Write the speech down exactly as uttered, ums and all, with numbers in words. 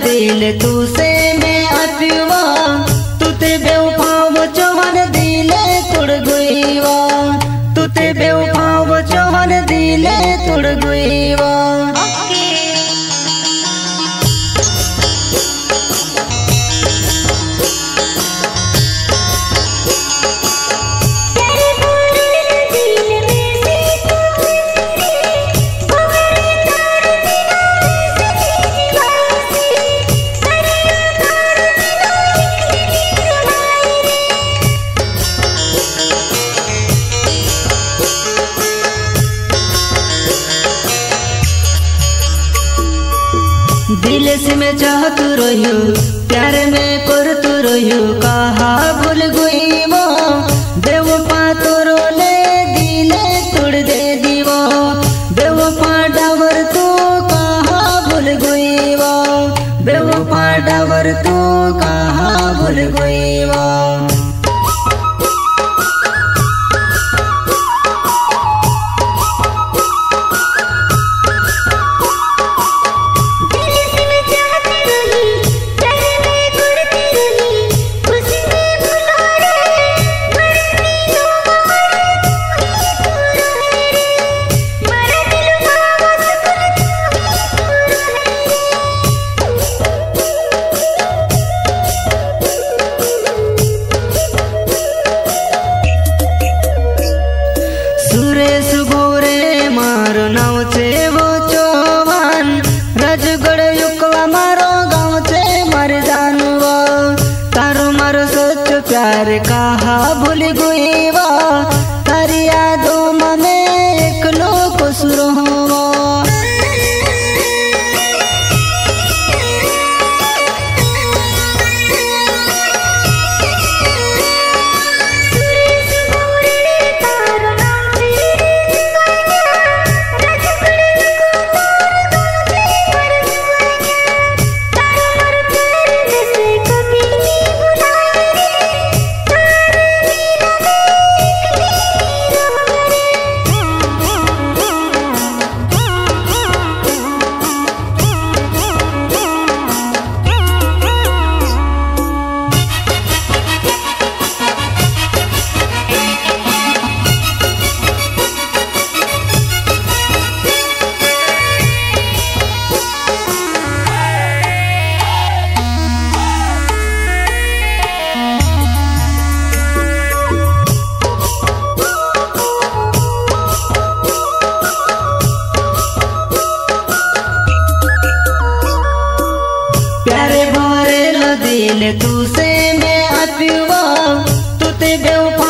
दिल तू से मैं अपिवा तू ते बेवफा चौहान दिले तोड़ गईवा तू ते बेवफा चौहान दिले तोड़ गईवा। दिल से मैं चाहत रही प्यार में करत रही कहा भूल गई वो बेवफा तोरो ले दिले तोड़ दे दीवो बेवफा डावर तू कहा भूल गई वो बेवफा डावर तू कहा भूल गई वो। सुरेश गोरे मारो नाव छे वो चौहान राजगढ़ युकवा मारो गाँव छे मर जानवा तारो मारो सच प्यार कहा भूल गई वो तारी यादों में एकलो कसुर हुआ। दिल तू से मैं अपिवा तू ते बेवफा